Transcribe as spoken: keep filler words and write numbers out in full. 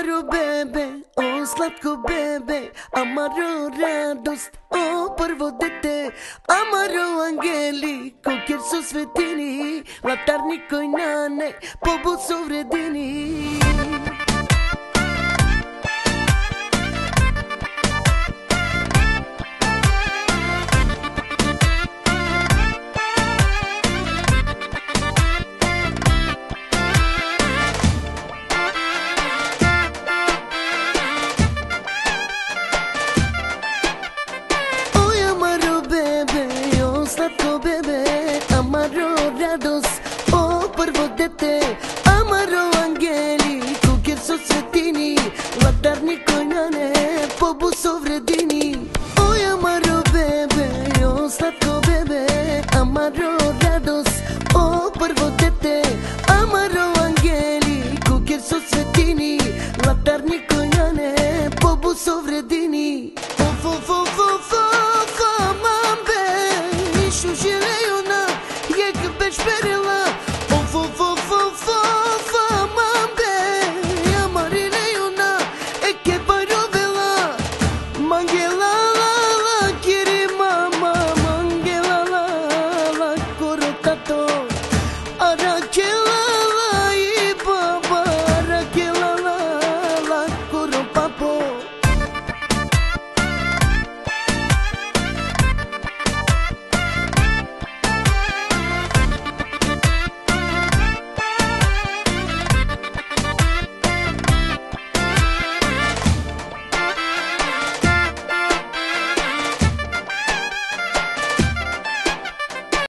amaro bebe, o slatko bebe, amaro radost, o prvo dete, amaro angeli, kokjer su svetini, latarni koji nane, pobud su vredini. Amaro radost, o prvo dete, amaro angeli, kokjer su svetini, latarni koji nane, pobud su vredini. Oj amaro bebe, o slatko bebe, amaro radost, o prvo dete, amaro angeli, kokjer su svetini, latarni koji nane, pobud su vredini. Of, of, of, of, of, mambe, išu žileju na Perila, of of of of of mambe, amarile yuna, eke barovela, mangela la la, kiri mama, mangela la la, korotato.